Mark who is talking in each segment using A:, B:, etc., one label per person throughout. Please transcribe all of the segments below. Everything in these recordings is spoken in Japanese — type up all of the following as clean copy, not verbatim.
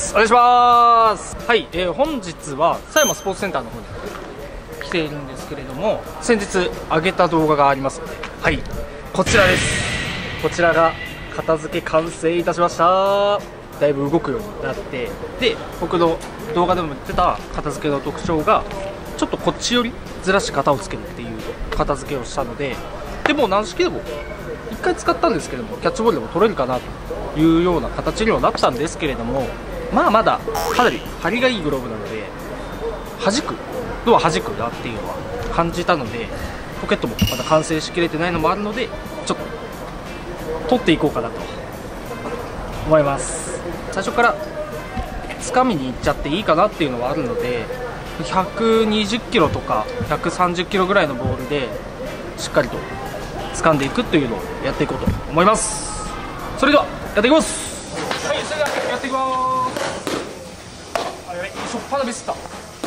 A: 。お願いします。はい、本日は狭山スポーツセンターの方に来ているんですけれども、先日上げた動画がありますので、はい、こちらです。こちらが片付け完成いたしました。だいぶ動くようになって、で僕の動画でも言ってた片付けの特徴がちょっとこっちよりずらし型をつけるっていう片付けをしたので、でも軟式でも1回使ったんですけれども、キャッチボールでも取れるかなというような形にはなったんですけれども、まあまだかなり張りがいいグローブなので、弾くのは弾くなっていうのは感じたので、ポケットもまだ完成しきれてないのもあるので、ちょっと取っていこうかなと思います。最初から掴みに行っちゃっていいかなっていうのはあるので、120キロとか130キロぐらいのボールでしっかりと掴んでいくというのをやっていこうと思います。それではやっていきます。はい、それではやっていきます。あ、やべ、しょっぱなミスった。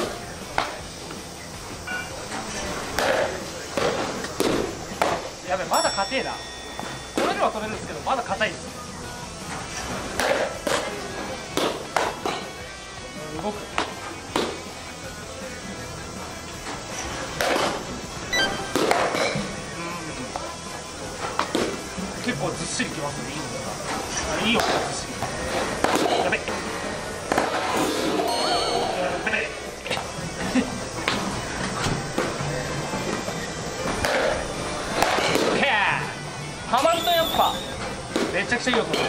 A: やべ、まだ硬えな。これでは取れるんですけど、まだ硬いです。動く。結構ずっしりきますね。いいのか。いいよ、ずっしり。やべ。はまるとやっぱめちゃくちゃいい音です。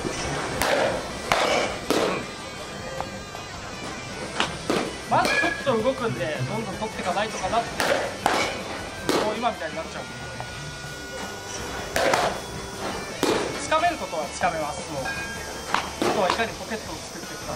A: まずちょっと動くんで、どんどん取っていかないとかなって、もう今みたいになっちゃう。つかめることはつかめます。もうあとはいかにポケットを作っていくか。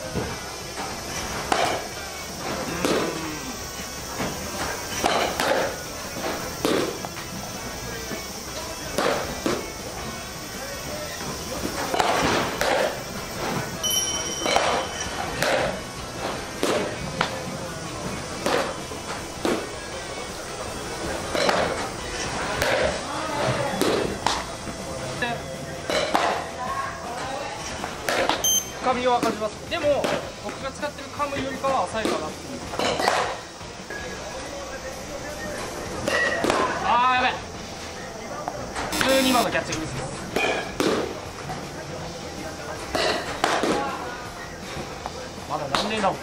A: 深みは感じます。でも僕が使ってるカムよりかは浅いかなっていう。あーやべ、普通に今のキャッチングミスです。まだ何年だもん。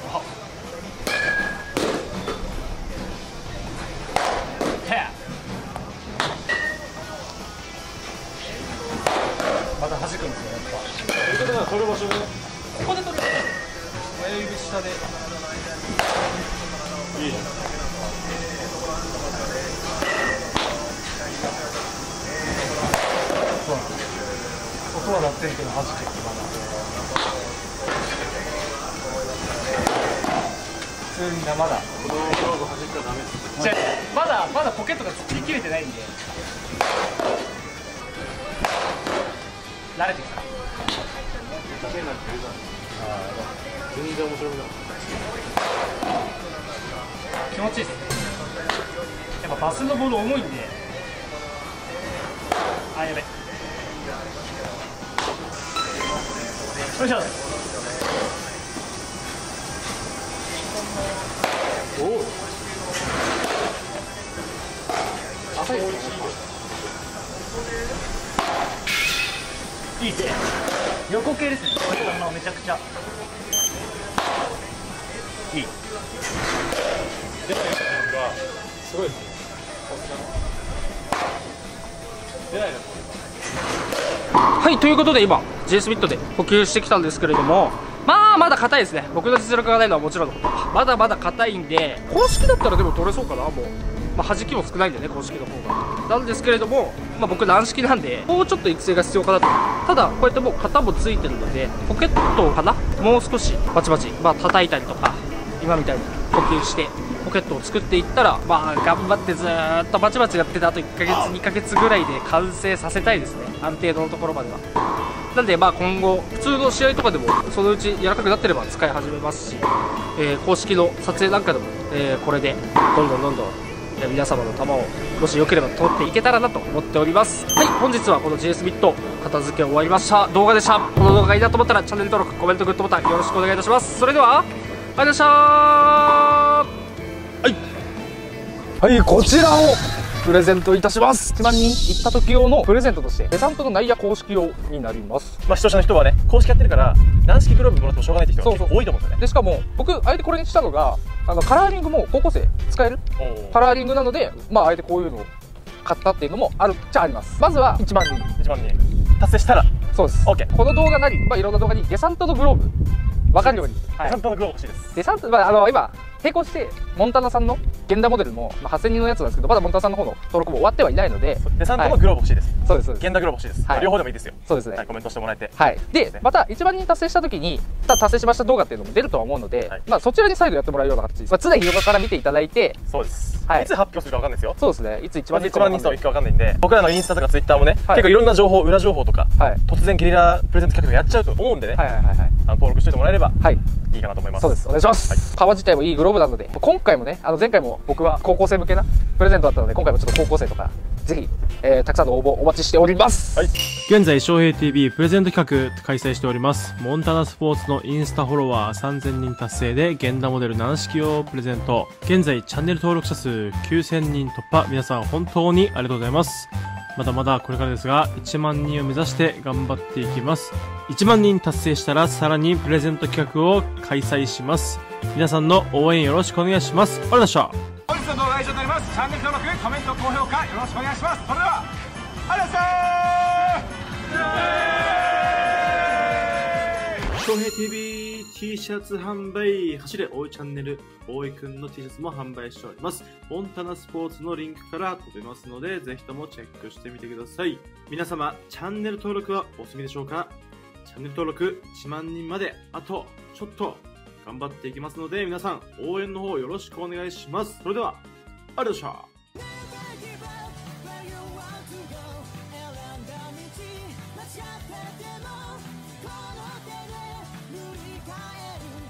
A: また弾くんですよ、やっぱ。ということは取る場所でここで取る。親指下でいいじゃん。そうなんです。音は鳴ってるけど弾けってまだ普通に生だ。このグローブ弾いたらダメです。じゃあまだポケットが突き切れてないんで慣れてきた。ダメなんて言うな。全然面白くない。気持ちいいですね。やっぱバスのボール重いんで。あ、やべ。よいしょ。おお。浅いですね。いいですね。横系ですね。めちゃくちゃいい。出ないのがすごいですね。出ないの。はい、ということで今 GS ビットで補給してきたんですけれども、まあまだ硬いですね。僕の実力がないのはもちろんのこと、まだまだ硬いんで、公式だったらでも取れそうかな。もうまあ、弾きも少ないんでね、公式の方が。なんですけれども、まあ、僕軟式なんでもうちょっと育成が必要かなと。ただこうやってもう型もついてるので、ポケットかな、もう少しバチバチ、まあ叩いたりとか、今みたいに補給してポケットを作っていったら、まあ頑張ってずーっとバチバチやってて、あと1ヶ月2ヶ月ぐらいで完成させたいですね、ある程度のところまでは。なんでまあ今後普通の試合とかでもそのうち柔らかくなってれば使い始めますし、公式の撮影なんかでも、これでどんどん皆様の玉をもしよければ取っていけたらなと思っております。はい、本日はこの GS ビット片付け終わりました動画でした。この動画がいいなと思ったらチャンネル登録、コメント、グッドボタンよろしくお願いいたします。それではありがとうございました。はい、こちらをプレゼントいたします。1万人行った時用のプレゼントとしてデサントの内野公式用になります。
B: 視聴者の人はね、公式やってるから軟式グローブもらってもしょうがないって人が結構多いと思うんですよね。
A: でしかも僕あえてこれにしたのがカラーリングも高校生使えるカラーリングなので、あえてこういうのを買ったっていうのもあるっちゃあります。まずは1万人
B: 達成したら
A: そうです。
B: OK。
A: この動画なり、いろんな動画にデサントのグローブ分かるように、
B: デサントのグローブ欲しいです。
A: デサント、今並行してモンタナさんの現代モデルも、8000人のやつなんですけど、まだモンタナさんの方の登録も終わってはいないので、
B: デサントのグローブ欲しいです。
A: そうですそうです。
B: 現代グローブ欲しいです。両方でもいいですよ。
A: そうですね。
B: コメントしてもらえて。
A: はい。で、また1万人達成した時に達成しました動画っていうのも出るとは思うので、そちらに再度やってもらうような形です。常に動画から見ていただいて、
B: そうです。
A: はい。
B: いつ発表するか分かんないですよ。
A: そうですね。いつ1万人
B: 数いくか分かんないんで、僕らのインスタとかツイッターもね、結構いろんな情報、裏情報とか、突然ゲリラプレゼント企画とかやっちゃうと思うんでね、登録しておいてもらえればいいかなと思います。
A: そうです。お願いします。革自体もいいグローブなので、今回もね、前回も僕は高校生向けなプレゼントだったので、今回もちょっと高校生とかぜひ、たくさんの応募お待ちしております。
C: 現在翔平 TV プレゼント企画開催しております。モンタナスポーツのインスタフォロワー3000人達成で現代モデル軟式をプレゼント。現在チャンネル登録者数9000人突破。皆さん本当にありがとうございます。まだまだこれからですが、1万人を目指して頑張っていきます。1万人達成したらさらにプレゼント企画を開催します。皆さんの応援よろしくお願いします。ありがとうございました。
D: 本日の動画は以上になります。チャンネル登録、コメント、高評価よろしくお願いします。それではありがとうございました。
C: 翔平 TV T シャツ販売、走れ大井チャンネル、大井くんの T シャツも販売しております。モンタナスポーツのリンクから飛べますので、ぜひともチェックしてみてください。皆様、チャンネル登録はお済みでしょうか？チャンネル登録1万人まであとちょっと頑張っていきますので、皆さん応援の方よろしくお願いします。それでは、ありがとうございました。この手で塗り替える